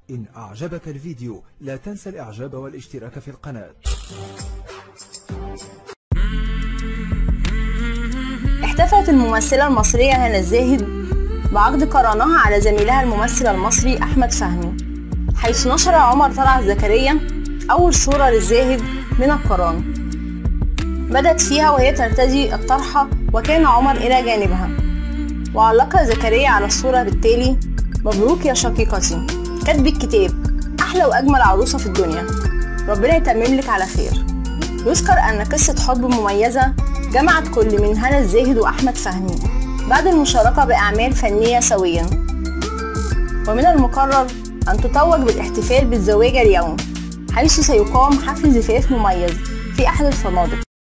إن أعجبك الفيديو لا تنسى الإعجاب والاشتراك في القناة. احتفلت الممثلة المصرية هنا الزاهد بعقد قرانها على زميلها الممثل المصري أحمد فهمي، حيث نشر عمر طلعت زكريا أول صورة للزاهد من القران، بدت فيها وهي ترتدي الطرحة وكان عمر إلى جانبها، وعلق زكريا على الصورة بالتالي: مبروك يا شقيقتي، كاتب الكتاب أحلى وأجمل عروسة في الدنيا، ربنا يتمم لك على خير. يذكر أن قصة حب مميزة جمعت كل من هنا الزاهد وأحمد فهمي بعد المشاركة بأعمال فنية سويا، ومن المقرر أن تتوج بالاحتفال بالزواج اليوم، حيث سيقام حفل زفاف مميز في أحد الفنادق.